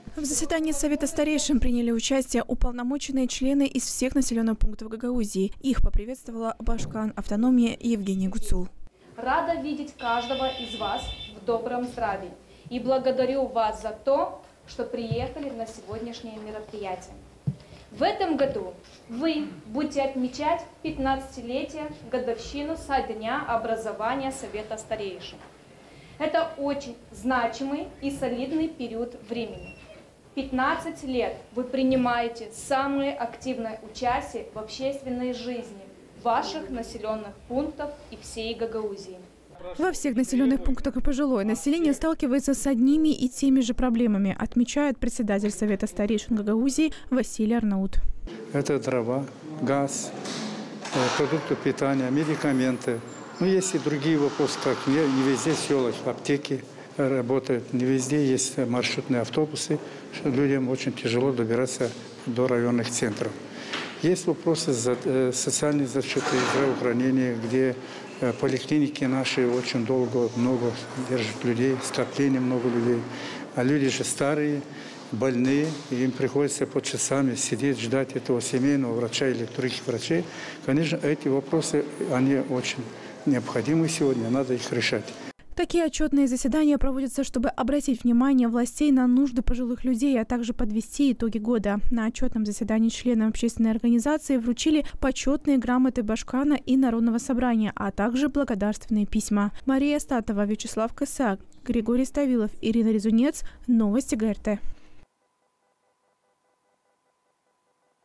В заседании Совета старейшин приняли участие уполномоченные члены из всех населенных пунктов Гагаузии. Их поприветствовала Башкан автономии Евгений Гуцул. Рада видеть каждого из вас в добром здравии и благодарю вас за то, что приехали на сегодняшнее мероприятие. В этом году вы будете отмечать 15-летие годовщину со дня образования Совета старейшин. Это очень значимый и солидный период времени. 15 лет вы принимаете самое активное участие в общественной жизни ваших населенных пунктов и всей Гагаузии. Во всех населенных пунктах и пожилое население сталкивается с одними и теми же проблемами, отмечает председатель Совета старейшин Гагаузии Василий Арнаут. Это дрова, газ, продукты питания, медикаменты. Но есть и другие вопросы, как не везде села, аптеки работают, не везде есть маршрутные автобусы, что людям очень тяжело добираться до районных центров. Есть вопросы социальной защиты, здравоохранения, где поликлиники наши очень много держат людей, скопление много людей. А люди же старые, больные, и им приходится по часами сидеть, ждать этого семейного врача или других врачей. Конечно, эти вопросы, они очень необходимы сегодня, надо их решать. Такие отчетные заседания проводятся, чтобы обратить внимание властей на нужды пожилых людей, а также подвести итоги года. На отчетном заседании членам общественной организации вручили почетные грамоты Башкана и Народного собрания, а также благодарственные письма. Мария Статова, Вячеслав Косак, Григорий Ставилов, Ирина Резунец. Новости ГРТ.